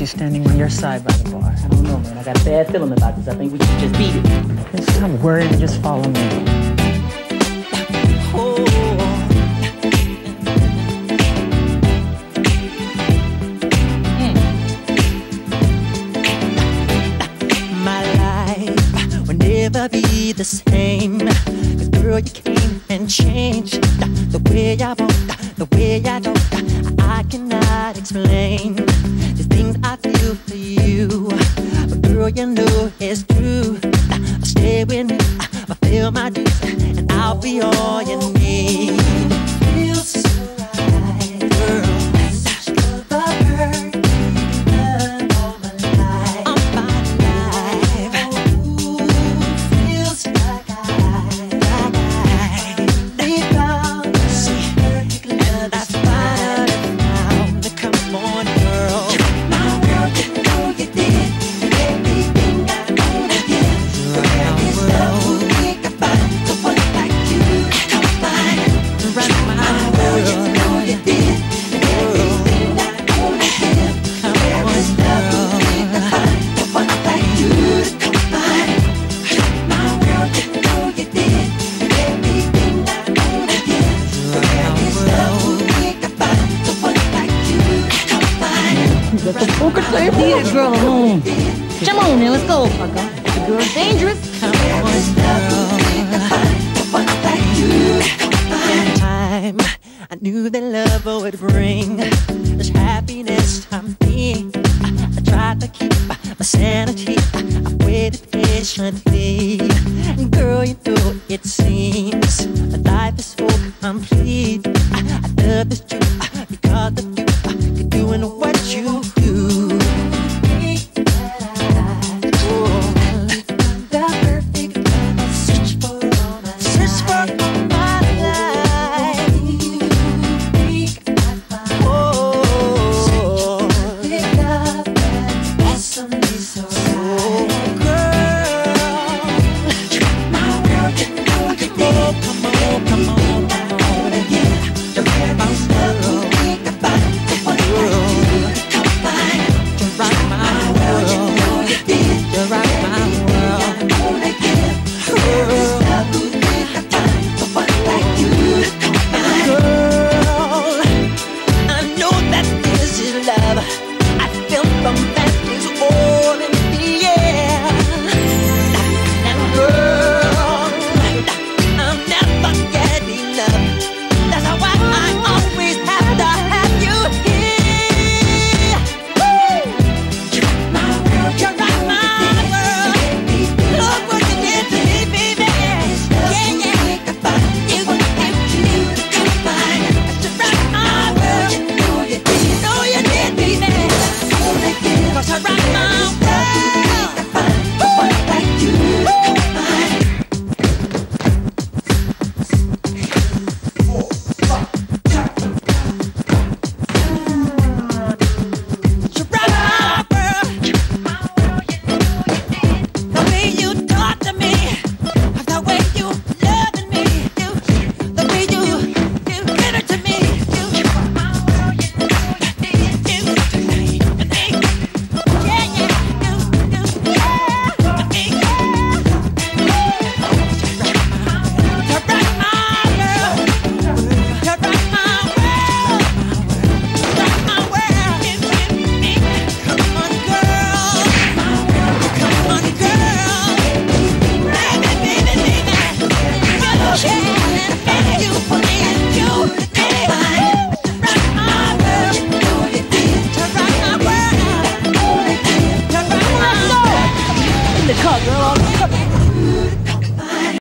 standing on your side by the bar. I don't know, man. I got a bad feeling about this. I think we should just beat it. Just stop worrying and just follow me. Oh. My life will never be the same. 'Cause girl, you came and changed the way I walk, the way I talk. I cannot explain the things I feel for you. But girl, you know it's true. Stay with me, fulfill my dreams, and I'll be all you need. Feels so right, girl. Such love I've heard all my life. All my life. Ooh, feels like I lay down. See, and I find it now. Come on, girl. My girl, you know you did everything I wanna give. There is love we can find, someone like you to find. Right, my girl, you know you did everything I wanna give. There is love we can find, someone like you to find. My girl, you know you did everything I wanna give. There is love we can find, someone like you to find. Get the poker table. Leave the girl alone. Come on now, let's go, fucker. The girl's dangerous. Time I knew that love would bring this happiness to me. I tried to keep my sanity. I waited patiently. And girl, you know it seems my life is so complete. I love this truth because of you.